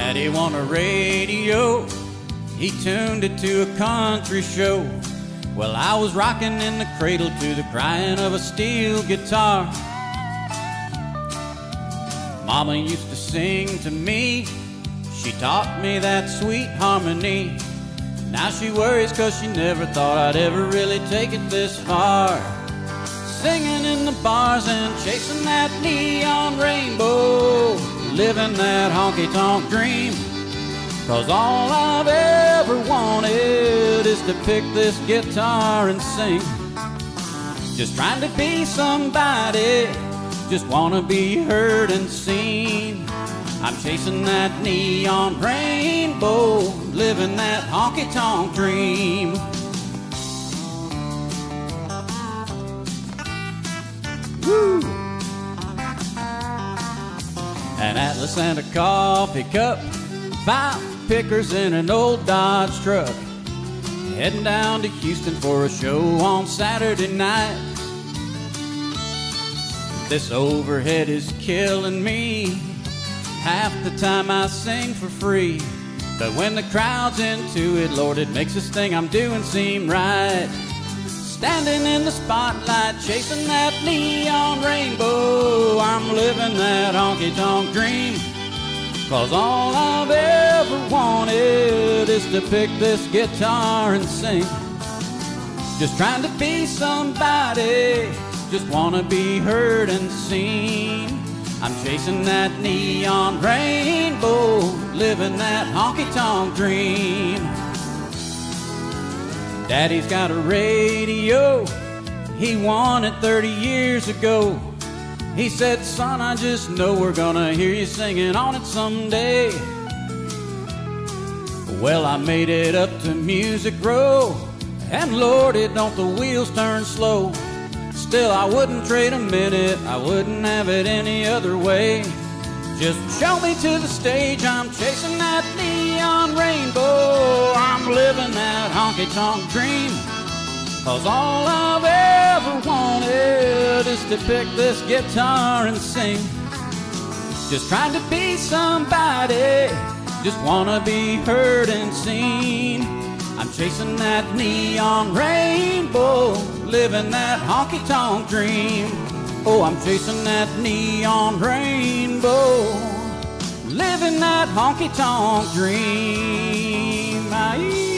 Daddy won a radio, he tuned it to a country show. Well, I was rocking in the cradle to the crying of a steel guitar. Mama used to sing to me, she taught me that sweet harmony. Now she worries 'cause she never thought I'd ever really take it this far. Singing in the bars and chasing that neon rainbow, living that honky-tonk dream. 'Cause all I've ever wanted is to pick this guitar and sing. Just trying to be somebody, just wanna be heard and seen. I'm chasing that neon rainbow, living that honky-tonk dream. Woo! An Atlas and a coffee cup, 5 pickers in an old Dodge truck, heading down to Houston for a show on Saturday night. This overhead is killing me, half the time I sing for free. But when the crowd's into it, Lord, it makes this thing I'm doing seem right. Standing in the spotlight, chasing that neon rainbow, I'm living that honky-tonk dream. 'Cause all I've ever wanted is to pick this guitar and sing. Just trying to be somebody, just wanna be heard and seen. I'm chasing that neon rainbow, living that honky-tonk dream. Daddy's got a radio, he won it 30 years ago. He said, son, I just know we're gonna hear you singing on it someday. Well, I made it up to Music Row, and Lordy, don't the wheels turn slow. Still, I wouldn't trade a minute, I wouldn't have it any other way. Just show me to the stage, I'm chasing that neon rainbow, I'm living that honky-tonk dream. 'Cause all I've ever wanted is to pick this guitar and sing. Just trying to be somebody, just wanna be heard and seen. I'm chasing that neon rainbow, living that honky-tonk dream. Oh, I'm chasing that neon rainbow, living that honky-tonk dream.